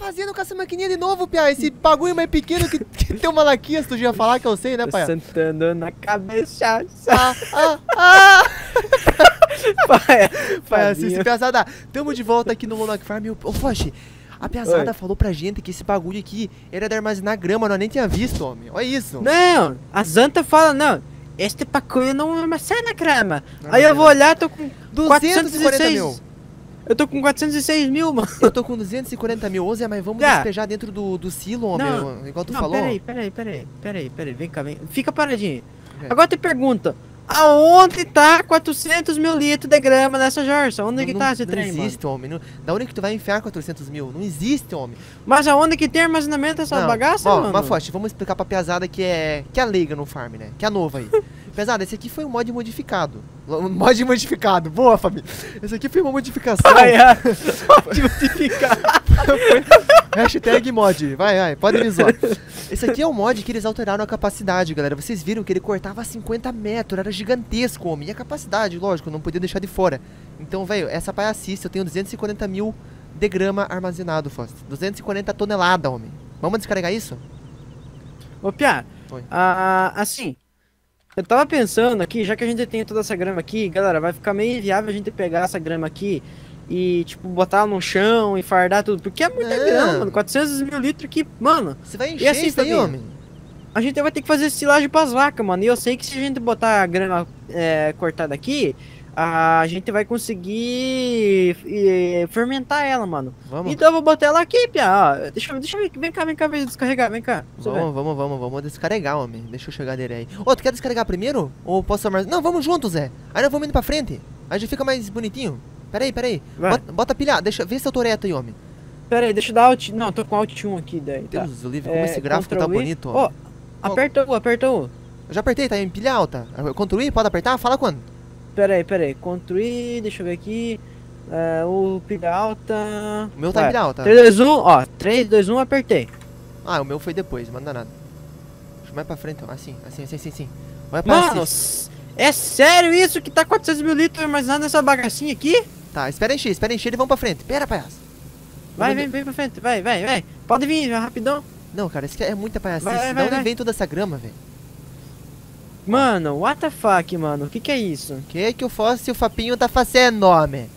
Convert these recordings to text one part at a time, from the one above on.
fazendo com essa maquininha de novo, Pia? Esse bagulho mais pequeno que tem uma laquinha, tu já falar que eu sei, né, pai? Sentando na cabeça. Pai, assim, pesada. Tamo de volta aqui no Monarch Farm. Ô, Foch, a pesada falou pra gente que esse bagulho aqui era de armazenar grama, nós nem tinha visto, homem. Olha isso. Não, a Zanta fala, não, este bagulho não armazena grama. Aí eu vou olhar, tô com 240 mil. Eu tô com 406 mil, mano. Eu tô com 240 mil. Ô, Zé, mas vamos despejar dentro do silo, homem, igual tu falou. Peraí, vem cá, vem. Fica paradinho. Agora te pergunta, aonde tá 400 mil litros de grama nessa jorça? Onde que tá esse trem, mano? Não existe, homem. Da onde que tu vai enfiar 400 mil? Não existe, homem. Mas aonde que tem armazenamento dessa bagaça, mano? Mas, Foch, vamos explicar pra pesada que é leiga no farm, né? Que é a nova aí. Pesada, esse aqui foi um mod modificado. Mod modificado, boa, família. Esse aqui foi uma modificação. Mod modificado. Hashtag mod, vai, pode me zoar. Esse aqui é um mod que eles alteraram a capacidade, galera. Vocês viram que ele cortava 50 metros, era gigantesco, homem. E a capacidade, lógico, não podia deixar de fora. Então, velho, essa paiacice, eu tenho 240 mil de grama armazenado, Foster. 240 toneladas, homem. Vamos descarregar isso? Ô, Pia, assim, eu tava pensando aqui, já que a gente tem toda essa grama aqui, galera, vai ficar meio inviável a gente pegar essa grama aqui e, tipo, botar ela no chão e fardar tudo, porque é muita grama, mano, 400 mil litros aqui, mano. Você vai encher assim, isso aí, homem? A gente vai ter que fazer silagem pras vacas, mano, e eu sei que se a gente botar a grama cortada aqui, a gente vai conseguir fermentar ela, mano. Vamos. Então eu vou botar ela aqui, Pia, ó. Deixa eu ver, vem cá, descarregar, vem cá. Vamos descarregar, homem. Deixa eu chegar nele aí. Ô, tu quer descarregar primeiro? Ou posso armazenar? Não, vamos juntos, Zé. Aí nós vamos indo pra frente. Aí já fica mais bonitinho. Peraí. Bota a pilha. Vê se eu tô reto aí, homem. Peraí, deixa eu dar alt. Não, tô com alt 1 aqui, daí. Tá. Deus do livro, como esse gráfico tá bonito, ó. Aperta U. Eu já apertei, tá em pilha alta. Ctrl I, pode apertar? Fala quando? Peraí. Ctrl I, deixa eu ver aqui. O pilha alta. O meu tá em pilha alta. 3, 2, 1, ó. 3, 2, 1, apertei. Ah, o meu foi depois, manda nada. Deixa eu mais pra frente, ó. Assim. Vai pra Mano, é sério isso que tá 400 mil litros armazenado nessa bagacinha aqui? Tá, espera encher e vamos pra frente. Pera, palhaço. Vem pra frente, vai. Pode vir, rapidão. Não, cara, isso aqui é muita palhacice. Da onde vem toda essa grama, velho? Mano, what the fuck, mano? O que é isso? Que eu faço se o Fapinho tá fazendo, homem?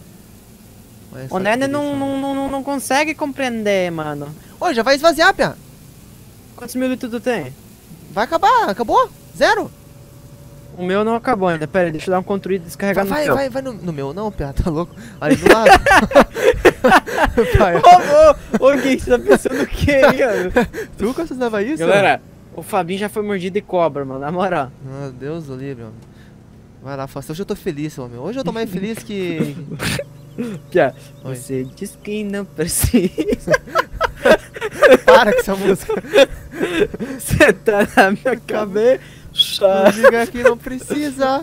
O Nene não consegue compreender, mano. Ô, já vai esvaziar, Pia. Quantos mil litros tu tem? Vai acabar, acabou? Zero. O meu não acabou ainda, pera aí, deixa eu dar um controle e descarregar no meu. Vai no meu não, Pia, tá louco? Ali do lado. Ô, o que você tá pensando o que aí, mano? Tu costumava isso? Galera, o Fabinho já foi mordido de cobra, mano, na moral. Meu Deus do livre, homem. Vai lá, Fausto, hoje eu tô feliz, homem. Hoje eu tô mais feliz que... Pia, você diz que não precisa. Para com essa música. Você tá na minha cabeça. Não diga que não precisa.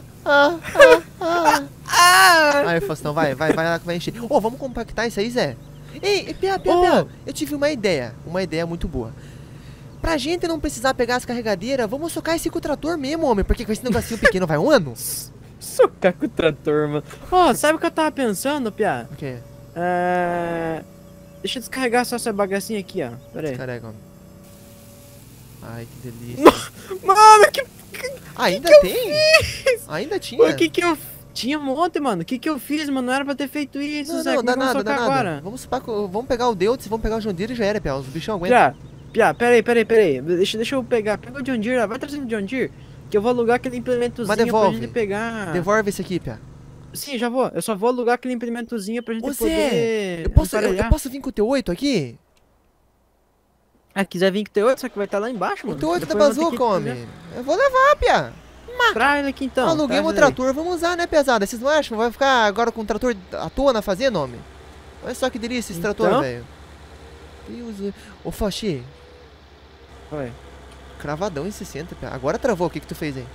Aí, Faustão, vai lá que vai encher. Ô, vamos compactar isso aí, Zé? Ei, Pia, eu tive uma ideia muito boa. Pra gente não precisar pegar as carregadeiras, vamos socar esse com o trator mesmo, homem. Porque com esse negocinho pequeno vai um ano. Socar com o trator, mano. Ó, sabe o que eu tava pensando, Pia? O quê? Deixa eu descarregar só essa bagacinha aqui, ó. Pera aí. Descarrega, homem. Ai, que delícia. Mano, que ainda que tem? Ainda tinha? O que eu... Tinha um monte, mano. O que eu fiz, mano? Não era pra ter feito isso, Zé. Não, dá nada. Agora? Vamos pegar o Deutz, vamos pegar o John Deere e já era, Pia. Os bichão aguentam. Pia, peraí. Deixa eu pegar. Pega o John Deere, vai trazendo o John Deere. Que eu vou alugar aquele implementozinho pra gente pegar. Devolve esse aqui, Pia. Sim, já vou. Eu só vou alugar aquele implementozinho pra gente poder... Eu posso vir com o T8 aqui? Quiser vir com o T8, só que vai estar lá embaixo, mano. O T8 da bazuca, homem. Eu vou levar, Pia. Traz ele aqui então. Aluguei um trator, vamos usar, né, pesada? Vocês não acham? Vai ficar agora com o trator à toa na fazenda, homem? Olha só que delícia esse trator, velho. Ô, Fochi. Oi. Cravadão em 60, Pia. Agora travou, o que tu fez aí?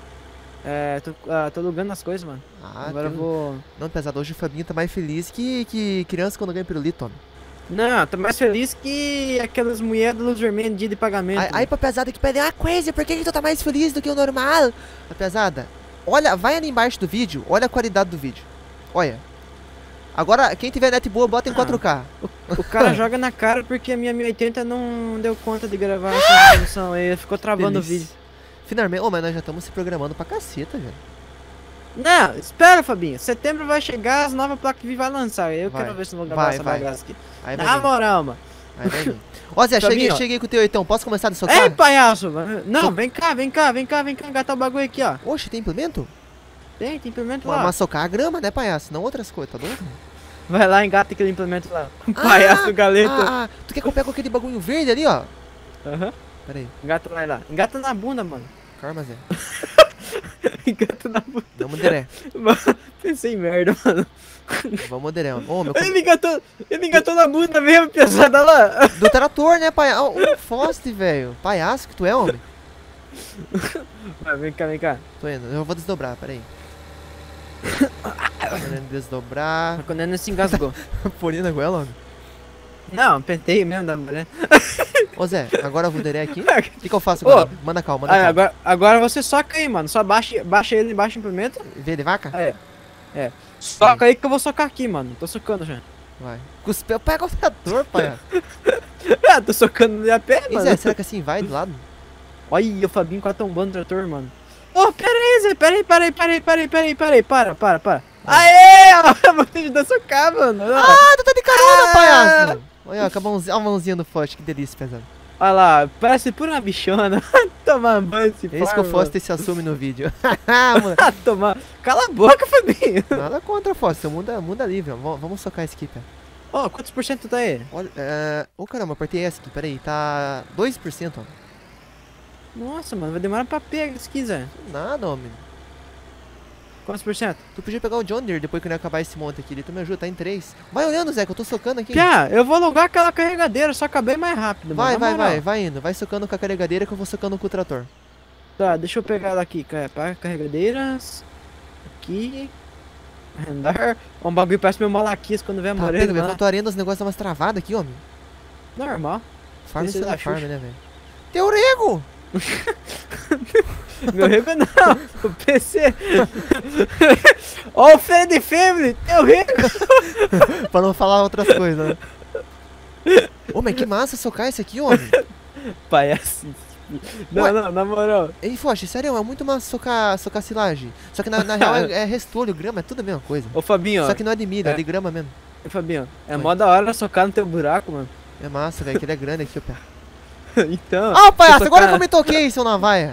Tô alugando as coisas, mano. Agora eu vou... Não, pesado, hoje o Fabinho tá mais feliz que criança quando ganha pirulito, homem. Não, tô mais feliz que aquelas mulheres da luz vermelha dia de pagamento. Aí pra pesada que pede, Crazy, por que tu tá mais feliz do que o normal? A pesada, olha, vai ali embaixo do vídeo, olha a qualidade do vídeo. Olha. Agora, quem tiver net boa, bota em 4K. O cara joga na cara porque a minha 1080 não deu conta de gravar essa resolução aí, ficou travando o vídeo. Finalmente, mas nós já estamos se programando pra caceta, velho. Não, espera, Fabinho. Setembro vai chegar, as novas placas de vídeo vai lançar. Eu quero ver se não vou gravar essa bagaça aqui. Na moral, mano. Aí vai vir. Ó, Zé, cheguei com o teu então. Posso começar a socar? Ei, palhaço, mano. Não, vem cá, engatar o bagulho aqui, ó. Oxe, tem implemento? Tem implemento lá. Mas socar a grama, né, palhaço? Não outras coisas, tá doido? Vai lá, engata aquele implemento lá. Palhaço galeta. Tu quer que eu pegue aquele bagulho verde ali, ó? Aham. Pera aí. Engata lá. Engata na bunda, mano. Calma, Zé. Engata na bunda. Vamos, Deré. Pensei em merda, mano. Vamos, Deré. Oh, Ele engatou na bunda mesmo, pesada lá. Do trator, né, pai? O Foste, velho. Palhaço que tu é, homem. Vai, vem cá. Tô indo. Eu vou desdobrar, pera aí. Desdobrar. Quando ele se engasgou. Porinha na goela, homem. Não, pentei mesmo da mulher. Ô Zé, agora eu vou deré aqui. O que eu faço agora? Manda calma, manda calma. Agora você soca aí, mano. Só baixa ele embaixo do implemento. Vê de vaca? É. Soca aí que eu vou socar aqui, mano. Tô socando já. Vai. Cuspeu, pega o trator, pai. Tô socando a pé, mano. Zé, será que assim vai do lado? Olha o Fabinho quase tombando o trator, mano. Ô, pera aí, Zé. Pera aí. Para. Aê! Vou te ajudar a socar, mano. Tu tá de carona, palhaço. Olha, com a mãozinha no Foste, que delícia, pesado. Olha lá, parece pura uma bichona. Tomar banho esse É isso que o Foster se assume no vídeo. Tomar. Cala a boca, Fabinho. Nada contra, Foster. Mundo livre. Vamos socar esse aqui, pera. Ó, quantos por cento tá aí? Olha, caramba, apertei essa aqui. Pera aí, tá 2%, ó. Nossa, mano, vai demorar pra pegar se quiser. Nada, homem. Quantos por cento? Tu podia pegar o John Deere depois que eu acabar esse monte aqui. Ele tu me ajuda, tá em 3. Vai olhando, Zé, que eu tô socando aqui. Piá, eu vou alugar aquela carregadeira, só acabei mais rápido. Vai indo. Vai socando com a carregadeira que eu vou socando com o trator. Tá, deixa eu pegar ela aqui, carregadeiras. Aqui. Andar. Um bagulho parece meu Malaquias quando vem a morena. Tá, eu tô arendo os negócios dá umas travadas aqui, homem. Normal. Farm você da farm, né, velho? Teu rego! Meu rego não, o PC. Ó o Fred Family, teu rego. Pra não falar outras coisas, né? Ô, mas que massa socar esse aqui, homem. Palhaço. Não, na moral. Ei, Foch, sério, é muito massa socar silagem. Só que na real é restolho, grama, é tudo a mesma coisa. Ô, Fabinho. Só que não é de milho, é de grama mesmo. Ô, Fabinho, mó da hora socar no teu buraco, mano. É massa, velho, que ele é grande aqui, ó, pé. Então. Ah, palhaço, agora que eu me toquei, seu navaia.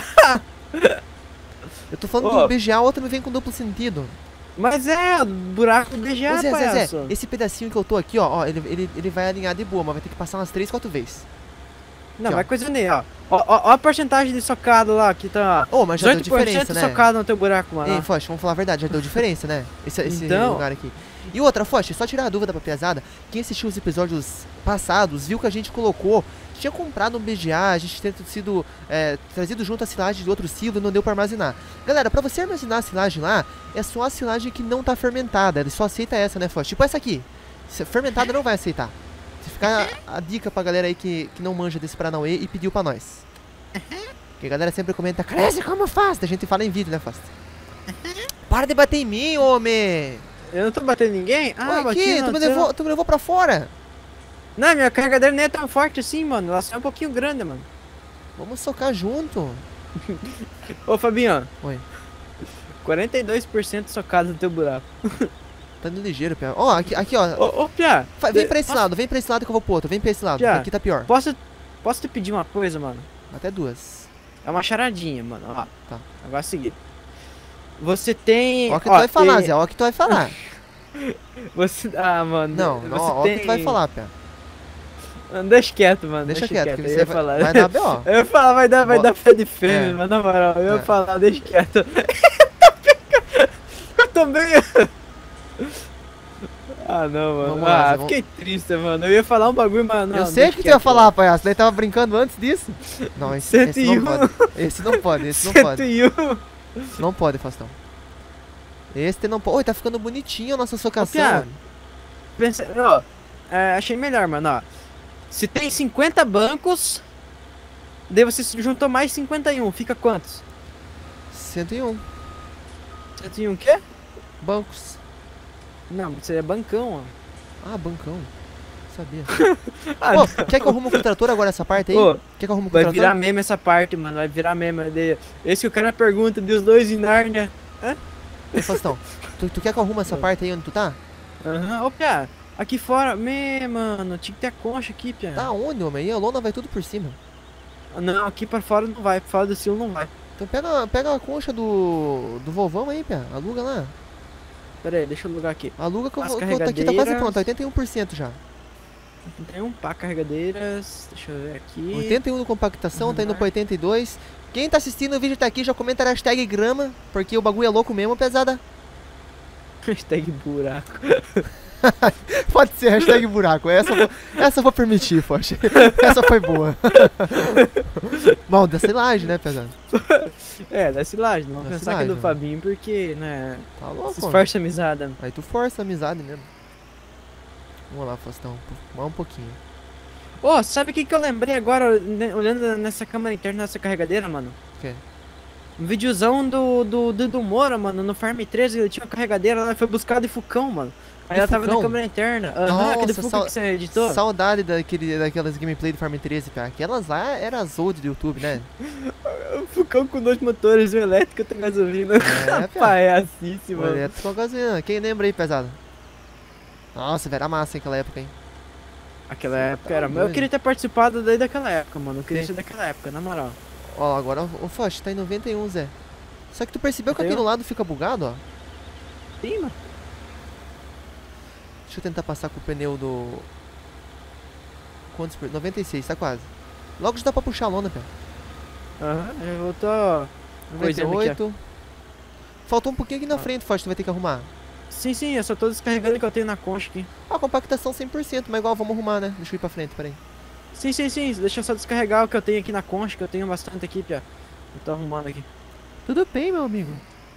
Eu tô falando do BGA, o outro me vem com duplo sentido. Mas é, buraco do BGA, Zé, esse pedacinho que eu tô aqui, ó, ele vai alinhar de boa, mas vai ter que passar umas 3, 4 vezes. Não, aqui, vai coisando aí, ó. Ó a porcentagem de socado lá, que tá... Ô, mas já deu diferença, né? socado no teu buraco, mano. Ei, Foch, vamos falar a verdade, já deu diferença, né? Esse então... lugar aqui. E outra, Foch, só tirar a dúvida pra pesada, quem assistiu os episódios passados viu que a gente colocou, tinha comprado um BGA, a gente tinha sido trazido junto a silagem de outro silo e não deu pra armazenar. Galera, pra você armazenar a silagem lá, é só a silagem que não tá fermentada, ele só aceita essa, né, Foch? Tipo essa aqui, fermentada não vai aceitar. Se ficar a dica pra galera aí que não manja desse Paranauê e pediu pra nós. Porque a galera sempre comenta, cresce como faz? A gente fala em vídeo, né, Fast? Para de bater em mim, homem! Eu não tô batendo em ninguém? Ah, aqui, tu me levou pra fora. Não, minha carregadeira nem é tão forte assim, mano. Ela só é um pouquinho grande, mano. Vamos socar junto. Ô, Fabinho. Oi. 42% socado no teu buraco. Tá indo ligeiro, Pia. Ó, aqui, ó. Ô, Pia. Vem pra esse lado, vem pra esse lado que eu vou pro outro. Vem pra esse lado, Pia, aqui tá pior. Posso te pedir uma coisa, mano? Até 2. É uma charadinha, mano. Ó, tá. Agora é o seguinte. Você tem... Ó o que tu vai falar, Zé. Ó o que tu vai falar. Você... Ah, mano. Não, ó o que tu vai falar, Pia. Deixa quieto, mano. Deixa quieto, que você vai dar B.O. Eu ia falar, vai dar pé de frente, mas na moral, eu ia falar, deixa quieto. Eu também... Ah, não, mano. Fiquei triste, mano. Eu ia falar um bagulho, mas não. Eu sei que tu ia falar, palhaço. Daí tava brincando antes disso. Não, esse não pode. Esse não pode, esse não pode. 101. Não pode, Faustão. Esse não pode. Oi, tá ficando bonitinho a nossa socação, mano. Pensa, ó, achei melhor, mano, ó. Se tem 50 bancos, daí você juntou mais 51, fica quantos? 101. 101 o quê? Bancos. Não, seria bancão, ó. Ah, bancão. Sabia. Pô, quer que eu arrume com o trator agora essa parte aí? Ô, Quer que eu arrume com o vai trator? virar meme essa parte, mano. Vai virar meme. Esse que o cara pergunta dos dois em Nárnia. Ô, Faustão, tu quer que eu arrume essa parte aí onde tu tá? Aham. Ô, Pia, aqui fora. Mano, tinha que ter a concha aqui, Pia. Tá onde, homem? Aí a lona vai tudo por cima. Não, aqui pra fora não vai. Pra fora do silo não vai. Então pega a concha do vovão aí, Pia. Aluga lá. Pera aí, deixa eu alugar aqui. Aluga que eu As vou. Aqui tá quase carregadeiras. pronto, 81% já. Tem um pá carregadeiras. Deixa eu ver aqui. 81 no compactação, tá indo Uhum. pra 82. Quem tá assistindo o vídeo tá aqui, já comenta a hashtag grama, porque o bagulho é louco mesmo, pesada. Hashtag buraco. Pode ser hashtag buraco, essa eu vou permitir, Foch. Essa foi boa. Mal da silagem, né, pesado? É, da silagem. Não vamos Da pensar que é do silagem, Fabinho, porque, né? Tá louco, Se mano. esforça a amizade. Aí tu força a amizade mesmo. Vamos lá, Faustão, mais um pouquinho. Ô, sabe o que eu lembrei agora, né, olhando nessa câmera interna dessa carregadeira, mano? O quê? Um videozão do Moura, mano, no Farm 13, ele tinha uma carregadeira lá, foi buscar de Fucão, mano. Aí De ela tava na Fucão? câmera interna. Aham, aquele Nossa, Fucão que você editou. saudade daquelas gameplay do Farm 13, cara. Aquelas lá eram as old do YouTube, né? Fucão com 2 motores, um elétrico e outra gasolina. É, Palhacice, O mano. elétrico com a gasolina. Quem lembra aí, pesado? Nossa, velho, era massa aquela época, hein? Aquela época era. Eu doido. queria ter participado daí daquela época, mano. Eu queria Sim. ser daquela época, na moral. Ó, agora o Foch tá em 91, Zé. Só que tu percebeu que aqui 91? no lado fica bugado, ó? Sim, mano. Deixa eu tentar passar com o pneu do... Quantos por... 96, tá quase. Logo já dá pra puxar a lona, pé. Aham, eu tô. coisando aqui, 98. Faltou um pouquinho aqui na frente, Foch, tu vai ter que arrumar. Sim, sim, eu só tô descarregando o que eu tenho na concha aqui. Ah, compactação 100%, mas igual, vamos arrumar, né? Deixa eu ir pra frente, peraí. Sim, sim, sim, deixa eu só descarregar o que eu tenho aqui na concha, que eu tenho bastante aqui, Pia. Eu tô arrumando aqui. Tudo bem, meu amigo.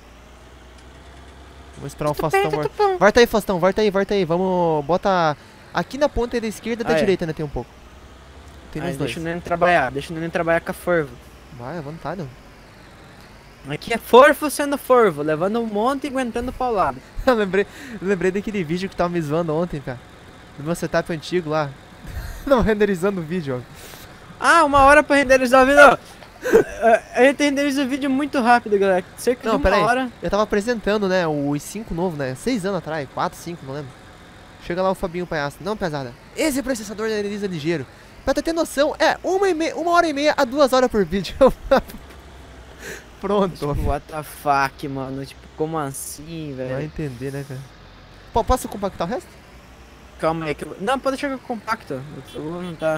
Vou esperar o Faustão. Volta aí, Faustão, volta aí. Vamos, bota aqui na ponta da esquerda e da Ah, é. direita, né? Tem um pouco. Tem Aí, nos dois. deixa o neném trabalhar, deixa o neném trabalhar com a forvo. Vai, à vontade, ó. Aqui é forvo sendo forvo, levando um monte e aguentando paulado. Eu lembrei daquele vídeo que tava me zoando ontem, cara. Do meu setup antigo lá. Não, renderizando o vídeo, ó. Ah, 1 hora pra renderizar o vídeo. Ó. A gente renderiza o vídeo muito rápido, galera. Cerca Não, de pera 1 aí. hora. Eu tava apresentando, né, o i5 novo, né? 6 anos atrás, 4, 5, não lembro. Chega lá o Fabinho Palhaço. Não, pesada. Esse processador renderiza ligeiro. Pra tu ter noção, é 1 hora e meia a 2 horas por vídeo. Pronto. Tipo, what the fuck, mano. Tipo, como assim, Vai velho? entender, né, cara? Pô, posso compactar o resto? Calma aí que eu... Não, pode deixar que eu compacto. Eu vou juntar.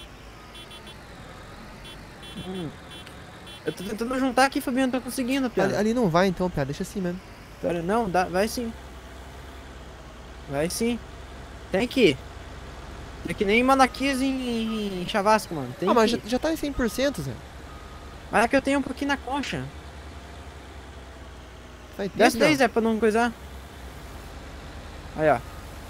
Eu tô tentando juntar aqui, Fabinho, não tô conseguindo, Ali, piada. ali não vai então, piada. Deixa assim mesmo. Pera, não, dá, vai sim. Vai sim. Tem que ir. É que nem Manaquis em Chavasco, mano. Tem Ah, mas que já, ir. já tá em 100%, Zé. Mas é que eu tenho um pouquinho na concha. Vai ter, Desce não. daí, Zé, pra não coisar. Aí, ó.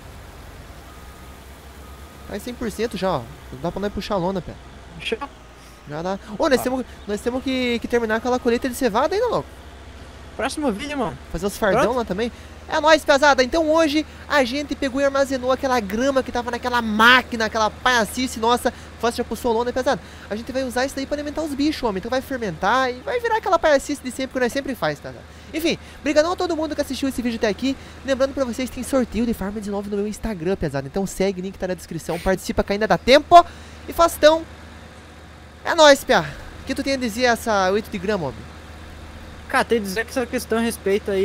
Tá em 100% já, ó. Dá pra nós puxar a lona, pé. Show. Já dá. Ô, nós temos que terminar aquela colheita de cevada ainda, louco. Próximo vídeo, mano. Fazer os fardão Pronto. lá também. É nóis, pesada. Então hoje a gente pegou e armazenou aquela grama que tava naquela máquina, aquela palhacice nossa. Fácil já puxou lona, pesado. A gente vai usar isso daí pra alimentar os bichos, homem. Então vai fermentar e vai virar aquela palhacice de sempre que nós sempre faz, pesado. Enfim, brigadão a todo mundo que assistiu esse vídeo até aqui. Lembrando pra vocês que tem sorteio de Farm 19 no meu Instagram, pesado. Então segue, link tá na descrição. Participa que ainda dá tempo. E Faustão. É nóis, pia. O que tu tem a dizer essa 8 de grama, homem? Cara, tem que dizer que essa questão a respeito aí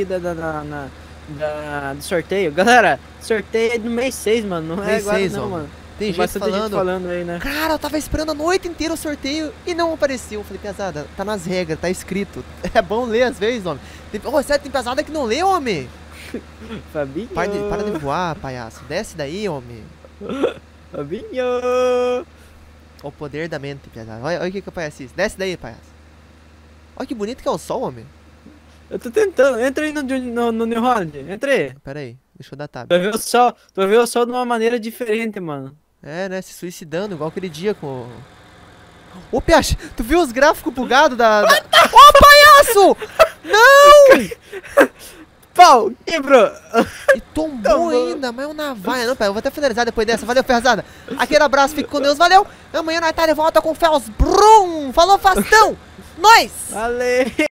do sorteio. Galera, sorteio é do mês 6, mano. Não é Mês agora 6, não, ó. mano. Tem gente Bastante falando. gente falando aí, né? Cara, eu tava esperando a noite inteira o sorteio e não apareceu. Eu falei, pesada, tá nas regras, tá escrito. É bom ler às vezes, homem. Ô, sério, tem pesada que não lê, homem. Fabinho. Para de voar, palhaço. Desce daí, homem. Fabinho. O poder da mente, pesada. Olha o que o palhaço diz. Desce daí, palhaço. Olha que bonito que é o sol, homem. Eu tô tentando. Entra aí no New Holland. Entra aí. Pera aí, deixa eu dar tab. Tu vai ver o sol. Tu vai ver o sol de uma maneira diferente, mano. É, né, se suicidando, igual aquele dia com... Ô, Piache, tu viu os gráficos bugados da... Ô, palhaço! Não! Pau, quebrou. E tombou ainda, mas é um navalha. Não, pera, eu vou até finalizar depois dessa. Valeu, Ferrazada. Aquele abraço, fique com Deus, valeu. Amanhã nós tá de volta com Fels Brum. Falou, Fastão. Nós! Valeu.